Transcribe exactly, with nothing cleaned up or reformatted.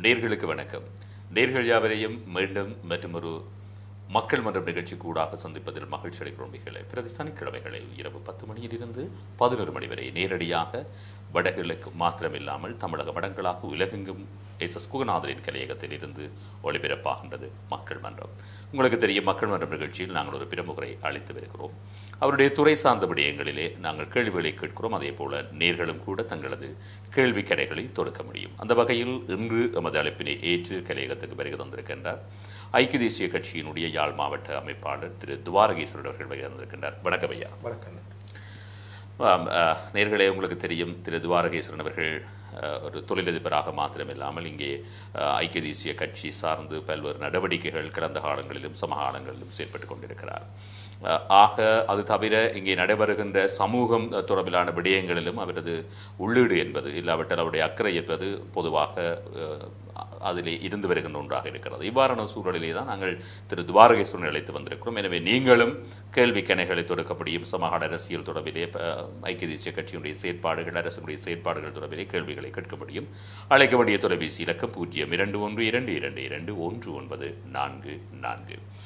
நேர்களுக்கு வணக்கம். நேர்கள் யாவரையும் மீண்டும் மற்றும் ஒரு மக்கள் மன்றம் நிகழ்ச்சி கூடாக சந்திப்பதில் மகிழ்ச்சி அடைகிறோம். பிரதி சனிக்கிழமைகளில் இரவு பத்து மணியிலிருந்து பதினொரு மணி வரை நேரடியாக வடகிழக்கு மாத்திரமில்லாமல் தமிழக வடங்களாக உலகெங்கும் எஸ் எஸ் குகநாதரின் கலையகத்தில் இருந்து ஒளிபரப்பாகின்றது மக்கள் மன்றம். உங்களுக்கு தெரியும், மக்கள் மன்றம் நிகழ்ச்சியில் நாங்கள் ஒரு பிரமுகரை அழைத்து வருகிறோம். அவருடைய துறை சார்ந்த விடயங்களிலே நாங்கள் கேள்விகளை கேட்கிறோம். அதே போல நேர்களும் கூட தங்களது கேள்வி கரைகளை தொடுக்க முடியும். அந்த வகையில் இன்று எமது அழைப்பினை ஏற்று கலையகத்துக்கு வருகை தந்திருக்கின்றார் ஐக்கிய தேசிய கட்சியினுடைய யாழ் மாவட்ட அமைப்பாளர் திரு துவாரகேஸ்வரன் அவர்கள் வருகை தந்திருக்கின்றார். வணக்கம் ஐயா. வணக்கம். நேர்களே, உங்களுக்கு தெரியும், திரு துவாரகேஸ்வரன் அவர்கள் ஒரு தொழிலதிபராக மாத்திரமில்லாமல் இங்கே ஐக்கிய தேசிய கட்சி சார்ந்து பல்வேறு நடவடிக்கைகள் கடந்த காலங்களிலும் சமகாலங்களிலும் செயற்பட்டு கொண்டிருக்கிறார். ஆக அது தவிர இங்கே நடைபெறுகின்ற சமூகம் தொடர்பிலான விடயங்களிலும் அவரது உள்ளீடு என்பது இல்லாவிட்டால் அவருடைய அக்கறை என்பது பொதுவாக அதிலே இருந்து வருகின்ற ஒன்றாக இருக்கிறது. இவ்வாறான சூழலிலே தான் நாங்கள் திரு துவாரகேஸ்வரன் அழைத்து வந்திருக்கிறோம். எனவே நீங்களும் கேள்வி கணைகளை தொடுக்க முடியும். சமகால அரசியல் தொடர்பிலே ஐக்கிய தேசிய கட்சியினுடைய செயற்பாடுகள், அரசுடைய செயற்பாடுகள் தொடர்பிலே கேள்விகளை கேட்க முடியும். அழைக்க வேண்டிய தொலைபேசி இலக்கம் பூஜ்ஜியம் இரண்டு ஒன்று இரண்டு இரண்டு இரண்டு ஒன்று ஒன்பது நான்கு நான்கு.